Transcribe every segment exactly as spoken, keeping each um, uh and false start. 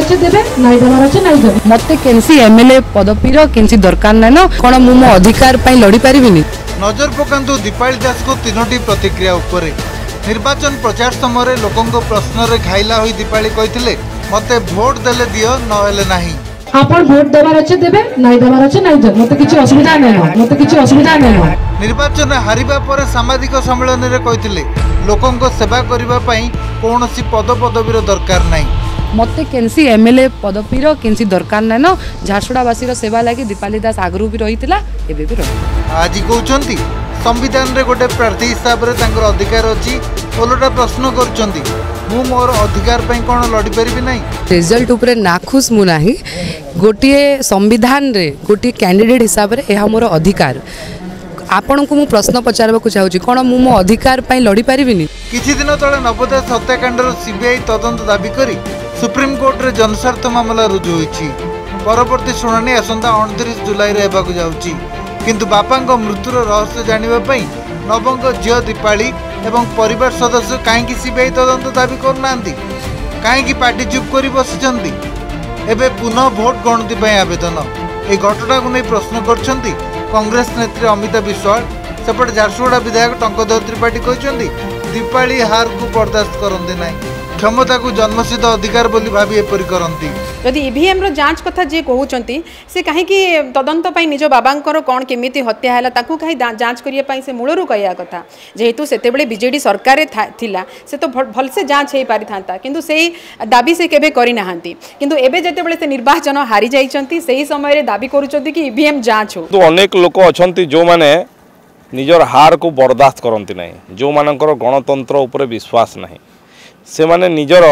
अच्छे देबे नाइ देबार अच्छे नाइ देबे मते केनसी एमएलए पदवीर केनसी दरकार नै न कोन मु मो अधिकार पई लड़ी परिबिनी। नजर पकांतु दीपाली दास को तीनोटी प्रतिक्रिया उपरे। निर्वाचन प्रचार समय लोकों प्रश्न रे घाइला होई दीपाली कहिथिले मते वोट देले दियो नहेले नाही। आपण वोट देबार अच्छे देबे नाइ देबार अच्छे नाइ देबे मते किछि असुविधा नै मते किछि असुविधा नै। निर्वाचन हारिबा पर सामाजिक सम्मेलन रे कहिथिले लोकों को सेवा करिबा पई कोनोसी पद पदवीर दरकार नाही। मते केनसी एमएलए पदवीर केनसी दरकार नै न झारसुगुड़ावासी सेवा लागि दीपाली दास आगरू भी रहितिला एबे भी रहि। आज कहउचंती संविधान रे गोटे प्रार्थी हिसाब रे तांकर अधिकार अछि ओलोटा प्रश्न करचंती मु मोर अधिकार पई कोन लड़ी परिबि नाही। रिजल्ट उपरे नाखुश मु नाही गोटे संविधान रे गोटे कैंडिडेट हिसाब रे एहा मोर अधिकार आपण को मु प्रश्न पचारबा को चाहूची कोन मु मो अधिकार पई लड़ी परिबिनी। किछि दिन तळे नवोदय हत्याकांडर सीबीआई तदंत दाबी करी सुप्रीम कोर्ट रे जनस्वार्थ मामला रुजु होईछि। परवर्ती शुणाणी आसंता उनतीस जुलाई रे हेबाकु जाउछि किंतु बापांको मृत्युर रहस्य जानिबा पई नवंग झियो दीपाली एवं परिवार सदस्य काहेकि सीबीआई तदंत दाबी करनांती काहेकि पार्टी चुप करी बसिचंती एबे पुनः भोट गणति पई आवेदन ए घटना को नै प्रश्न करछंती कांग्रेस नेत्री अमिता विश्वाल। सेपटे झारसुगुड़ा विधायक टंकधर त्रिपाठी कहते दीपाली हार को बर्दाश्त करते ना क्षमता को जन्मसिद्ध अधिकार बोली भावी एपरी करती। जदि ईवीएम रो जांच कथा जे कहउचंती से काहे कि तदंत पई निज बाबांकर कोन केमिति हत्या हैला ताकू काहे जांच करिया पई से मूलरू कहया कथा जेहेतु सेते बेले बीजेडी सरकार थिला से तो भल से जांच हेई पारि थांता किंतु सेही दाबी से केबे करि नाहंती किंतु एबे जेते बेले से निर्वाचन हारि जाइचंती सेही समय रे दाबी करूचंती कि ईवीएम जांच हो। तो अनेक लोक अछंती जो माने निजर हार को बर्दाश्त करती ना जो मानकर गणतंत्र उपरे विश्वास ना से माने निजर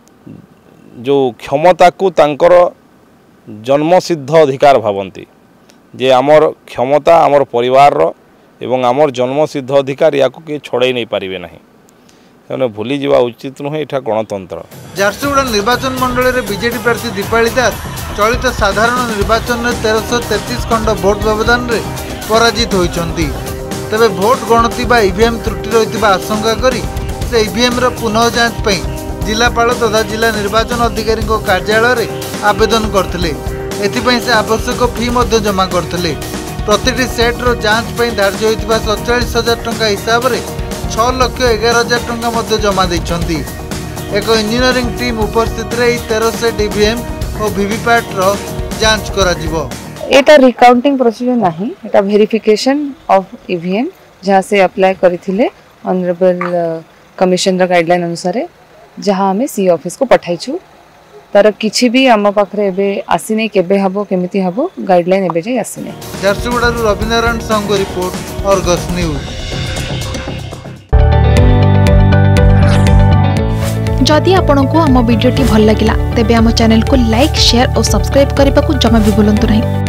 जो क्षमता को तांकर जन्मसिद्ध अधिकार भावती जे आमर क्षमता आमर परिवार एवं आमर जन्मसिद्ध अधिकार या किए छड़े नहीं पारे ना भूली जावा उचित नुहे एठा गणतंत्र। झारसुगुड़ा निर्वाचन मंडल में बीजेडी प्रार्थी दीपाली दास चलित साधारण निर्वाचन में तेरश तेतीस खंड भोट व्यवधान में पराजित होती तेरे भोट गणति बा ईवीएम त्रुटि रही आशंका करी से ईवीएम रो पुनः जांच पई जिलापाल तथा जिला निर्वाचन अधिकारी कार्यालय रे आवेदन करथिले। एथिपई से आवश्यक फी मध्य जमा करथिले। प्रतिटी सेट रो जांच पई धार्य होइतिबा सैंतालीस हजार टंका हिसाब रे छह लाख ग्यारह हजार टंका मध्य जमा दैछंती। एक इंजीनियरिंग टीम उपस्थित रे तेरह सेट ईवीएम और वीवीपैट रो जांच करा जिवो। एटा रिकाउंटिंग प्रोसीजर नाही एटा वेरिफिकेशन ऑफ ईवीएम जहाँ से अप्लाई करथिले ऑनरेबल कमिशन रो गाइडलाइन अनुसार जहाँ आम सी ऑफिस को पठाइछु तार किछि भी आम पाखरे एबे आसीने केबे हबो केमिति हबो गाइडलाइन एबे जाय आसीने। झारसुगुड़ा रविनारायण संघ रिपोर्ट अर्गस न्यूज। जदि आपंक आम भिडी भल लगा तेब आम चैनल को लाइक शेयर और सब्सक्राइब करने को जमा भी भूलु नहीं।